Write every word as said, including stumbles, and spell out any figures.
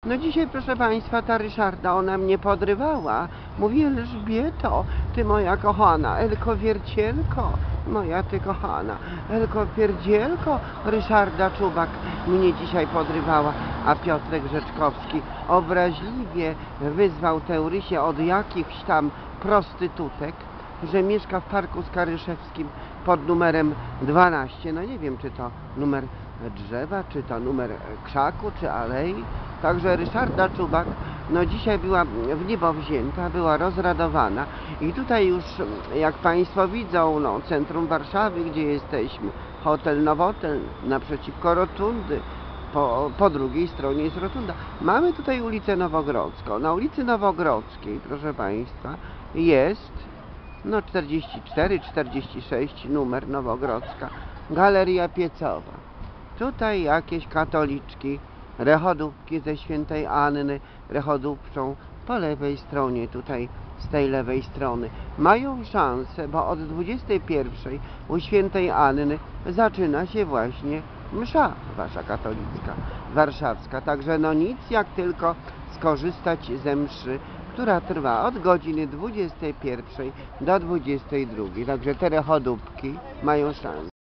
No dzisiaj, proszę Państwa, ta Ryszarda, ona mnie podrywała. Mówi: Elżbieto, ty moja kochana, Elko Wiercielko, moja ty kochana, Elko Pierdzielko, Ryszarda Czubak mnie dzisiaj podrywała. A Piotrek Rzeczkowski obraźliwie wyzwał tę Rysię od jakichś tam prostytutek, że mieszka w Parku Skaryszewskim pod numerem dwanaście. No nie wiem, czy to numer drzewa, czy to numer krzaku, czy alei. Także Ryszarda Czubak, no dzisiaj była w niebo wzięta, była rozradowana. I tutaj już, jak Państwo widzą, no centrum Warszawy, gdzie jesteśmy, hotel Nowotel naprzeciwko rotundy. Po, po drugiej stronie jest rotunda. Mamy tutaj ulicę Nowogrodzką. Na ulicy Nowogrodzkiej, proszę Państwa, jest no czterdzieści cztery, czterdzieści sześć numer Nowogrodzka, Galeria Piecowa. Tutaj jakieś katoliczki rechodówki ze Świętej Anny rechodówczą po lewej stronie, tutaj z tej lewej strony. Mają szansę, bo od dwudziestej pierwszej u Świętej Anny zaczyna się właśnie msza wasza katolicka, warszawska. Także no nic jak tylko skorzystać ze mszy, która trwa od godziny dwudziestej pierwszej do dwudziestej drugiej. Także te rechodówki mają szansę.